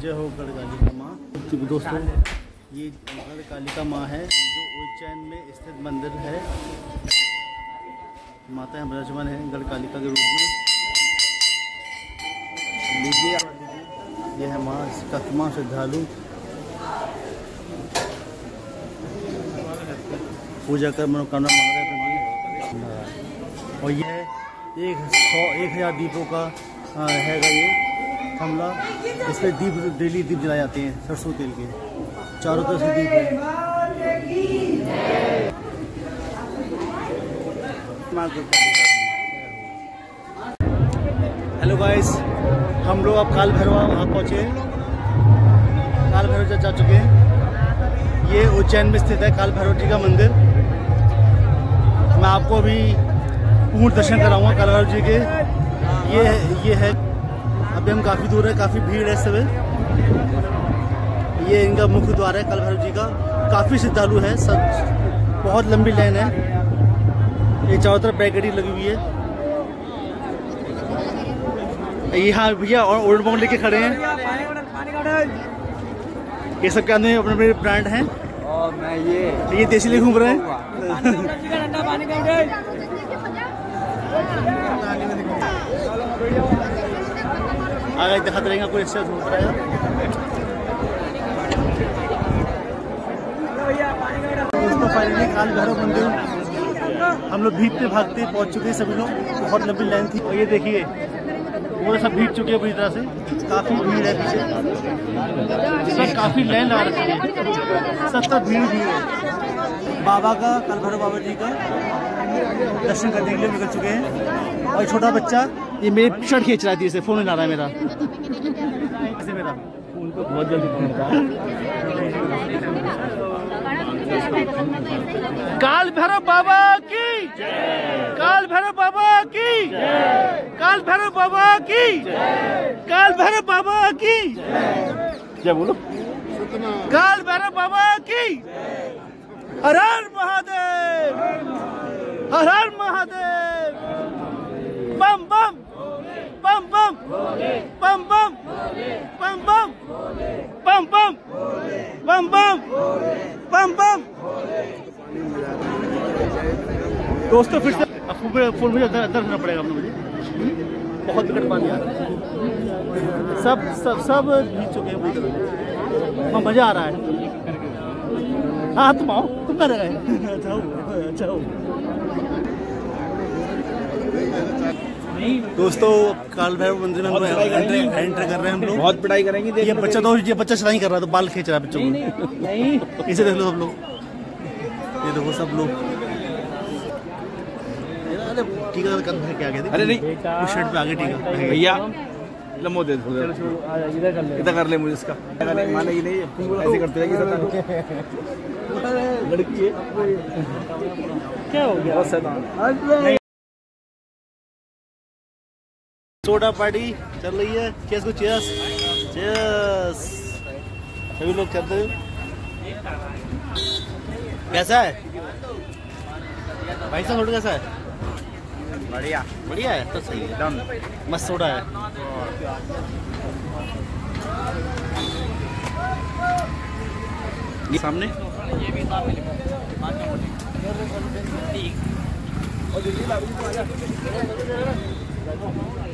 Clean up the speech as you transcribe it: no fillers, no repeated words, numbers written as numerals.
जय हो गढ़कालिका माँ। दोस्तों ये गढ़कालिका माँ है जो उज्जैन में स्थित मंदिर है। माता विराजमान है गढ़कालिका के रूप में। लीजिए ये है माँ, इसका तमाम श्रद्धालु पूजा कर मनोकामना मांग रहे हैं। और ये 1000 दीपों का हैगा ये हमला। इस पर दीप डेली दीप जलाए जाते हैं सरसों तेल के, चारों तरफ से दीप है। हेलो गाइस, हम लोग अब काल भैरव वहाँ पहुँचे हैं। काल भैरव जा चुके हैं। ये उज्जैन में स्थित है काल भैरव जी का मंदिर। मैं आपको अभी पूर्ण दर्शन कराऊंगा काल भैरव जी के। ये है, अभी हम काफ़ी दूर है, काफ़ी भीड़ है इस समय। ये इनका मुख्य द्वार है काल भैरव जी का। काफ़ी श्रद्धालु है, सब बहुत लंबी लाइन है। ये चारों तरफ बैरिकेड लगी हुई है। यहाँ भैया और ओल्ड बॉन्ग लेके खड़े हैं। ये सब क्या अपने अपने ब्रांड हैं। और मैं ये देसी ले घूम रहे हैं। आगे दिखाते रहेंगे कोई इससे घूम रहा है। दोस्तों फाइनली काल भैरव मंदिर हम लोग भीड़ पे भागते पहुंच चुके हैं सभी लोग। बहुत लंबी लाइन थी और ये देखिए वो सब भीड़ चुके हैं पूरी तरह से। काफ़ी भीड़ है पीछे, सब काफ़ी लाइन लगा रखी है। सब तरफ भीड़ है। बाबा का, काल भैरव बाबा जी का दर्शन करने के लिए निकल चुके हैं। और छोटा बच्चा ये मेरी शर्ट खींच रहा है, इसे फ़ोन ला रहा है मेरा। ऐसे मेरा फ़ोन को बहुत जल्दी फोन आता है। काल भैरव बाबा की, काल भैरव बाबा की, काल भैरव बाबा की, काल भैरव बाबा की जय बोलो। काल भैरव बाबा की। हर हर महादेव, हर हर महादेव। बम बम बम बम बम बम बम बम बम बम बम बम बम बम। दोस्तों फिर से फुल मुझे अंदर रहना पड़ेगा हम लोग। मुझे बहुत विकट पानी आ रहा है। सब भीग चुके हैं पूरी तरह। मजा आ रहा है। हाँ तुम आओ, तुम कर रहे जाओ। दोस्तों काल भैरव मंदिर में हम एंटर कर रहे हैं हम लोग। बहुत पिटाई करेंगे। ये बच्चा चढ़ाई कर रहा है तो बाल खींच रहा है बच्चों को। इसे देख लो सब लोग, ये देखो सब लोग। अरे टीका क्या गया? अरे नहीं, उस शर्ट पे आगे टीका भैया। लम्बो दे इधर कर ले मुझे इसका। मानेगी नहीं, ऐसे करते रहेगी। लड़की है क्या हो गया? सोडा पार्टी चल रही है। चेस को चेस चेस सभी लोग चलते हैं। कैसा है भाई साहब? सोडा कैसा है? बढ़िया बढ़िया है तो सही है, एकदम मस्त सोडा है। सामने ये भी